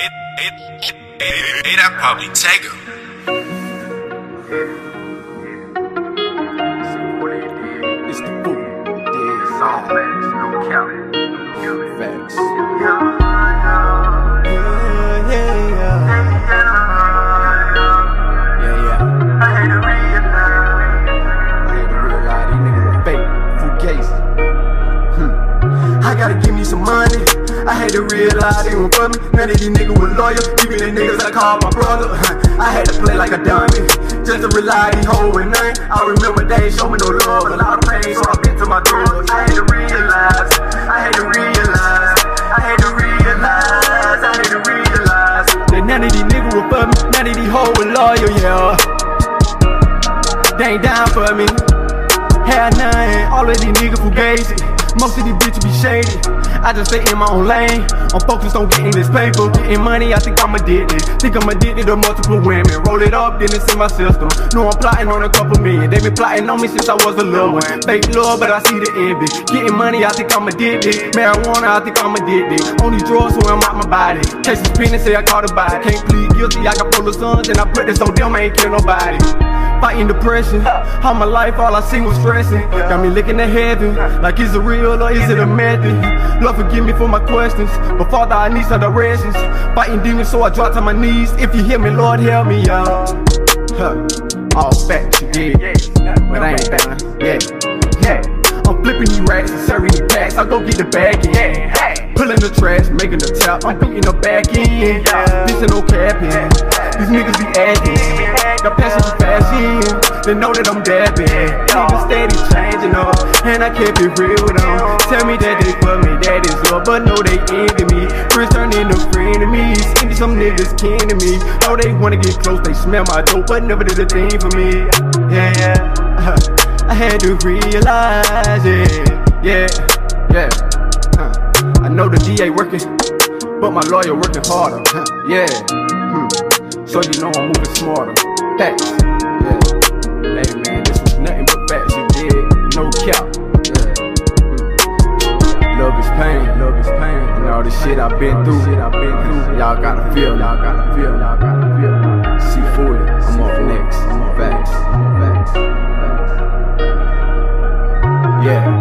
That probably take her. It's the fool. It's all facts, no cap. Facts. Yeah. I hate to realize these niggas are fake, fugazi. I gotta give me some money. I had to realize they won't fuck me. None of these niggas were loyal, even the niggas I call my brother. I had to play like a dummy, just to rely these hoes with nothing. I remember they ain't show me no love, a lot of pain, so I bit to my drugs. I had to realize, that none of these niggas were fuck me, none of these hoes were loyal, yeah. They ain't down for me, had none, all of these niggas fugazi. Most of these bitches be shady. I just stay in my own lane. I'm focused on getting this paper, getting money. I think I'm addicted. Think I'm addicted to multiple women. Roll it up, then it's in my system. Know I'm plotting on a couple million. They been plotting on me since I was a little one. Fake love, but I see the envy. Getting money, I think I'm addicted. Marijuana, I think I'm addicted. On these drugs, so I'm out my body. Chasing spin and say I caught a body. Can't plead guilty, I got full of sons, and I put this on them, I ain't kill nobody. Fighting depression, all my life all I seen was stressing. Got me looking at heaven, like is it real or is it a method? Lord forgive me for my questions, but Father I need some directions. Fighting demons so I drop to my knees. If you hear me, Lord help me, y'all. All facts, yeah, but I ain't done, yeah. I'm flipping these racks and serving these packs. I go get the bag in, pulling the trash, making the tap. I'm beating the back in, this ain't no capping. These niggas be acting, got passion for fashion. They know that I'm dabbing. Niggas steady changing up, and I kept it real with them. Tell me that they fuck me, that is love, but no they envy me. Friends turn into frenemies, into some niggas kin to me. Know they wanna get close, they smell my dope, but never did a thing for me. I had to realize it, yeah. I know the DA working, but my lawyer working harder, so you know I'm moving smarter. Facts, yeah. Hey man, this was nothing but facts, you did, no cap, Love is pain, and all this shit I've been through, y'all gotta feel, See fully, I'm up next, facts, yeah.